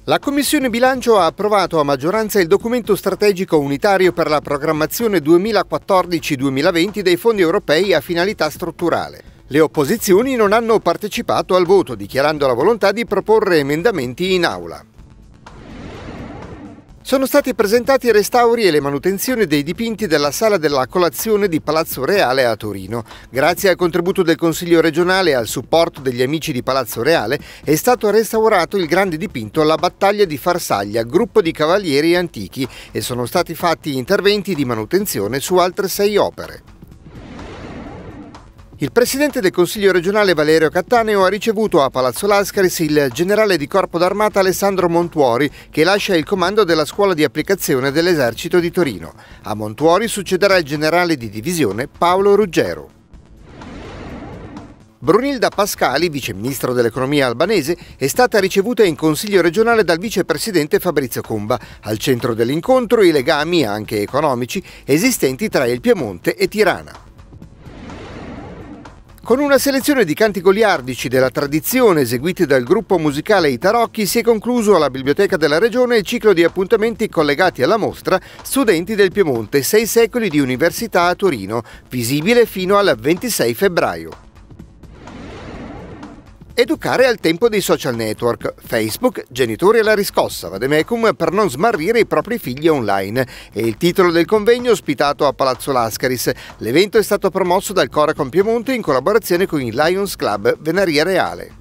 La Commissione Bilancio ha approvato a maggioranza il documento strategico unitario per la programmazione 2014-2020 dei fondi europei a finalità strutturale. Le opposizioni non hanno partecipato al voto, dichiarando la volontà di proporre emendamenti in aula. Sono stati presentati i restauri e le manutenzioni dei dipinti della Sala della Colazione di Palazzo Reale a Torino. Grazie al contributo del Consiglio regionale e al supporto degli amici di Palazzo Reale è stato restaurato il grande dipinto La battaglia di Farsaglia, gruppo di cavalieri antichi, e sono stati fatti interventi di manutenzione su altre 6 opere. Il presidente del Consiglio regionale Valerio Cattaneo ha ricevuto a Palazzo Lascaris il generale di Corpo d'Armata Alessandro Montuori, che lascia il comando della scuola di applicazione dell'Esercito di Torino. A Montuori succederà il generale di divisione Paolo Ruggero. Brunilda Pascali, viceministro dell'economia albanese, è stata ricevuta in Consiglio regionale dal vicepresidente Fabrizio Comba. Al centro dell'incontro i legami, anche economici, esistenti tra il Piemonte e Tirana. Con una selezione di canti goliardici della tradizione eseguiti dal gruppo musicale I Tarocchi si è concluso alla Biblioteca della Regione il ciclo di appuntamenti collegati alla mostra Studenti del Piemonte, 6 secoli di università a Torino, visibile fino al 26 febbraio. Educare al tempo dei social network. Facebook, genitori alla riscossa, vademecum per non smarrire i propri figli online. È il titolo del convegno ospitato a Palazzo Lascaris. L'evento è stato promosso dal Coracon Piemonte in collaborazione con il Lions Club Venaria Reale.